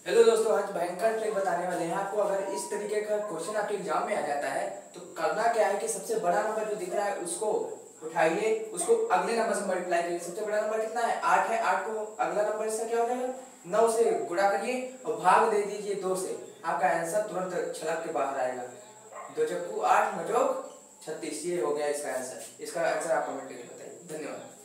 Hello दोस्तों, आज भयंकर ट्रिक बताने वाले हैं आपको। अगर इस तरीके का क्वेश्चन आपके एग्जाम में आ जाता है तो करना क्या है कि सबसे बड़ा नंबर जो दिख रहा है उसको उठाइए, उसको अगले नंबर से मल्टीप्लाई करिए। सबसे बड़ा नंबर कितना है? 8 है। 8 को अगला नंबर इसका क्या हो जाएगा? 9 से गुणा करिए और भाग दे दीजिए 2 से। आपका आंसर तुरंत छलक के बाहर आएगा। 2 चक्कू 8 9 चौक 36। ये हो गया इसका आंसर। इसका आंसर आप कमेंट करके बताइए। धन्यवाद।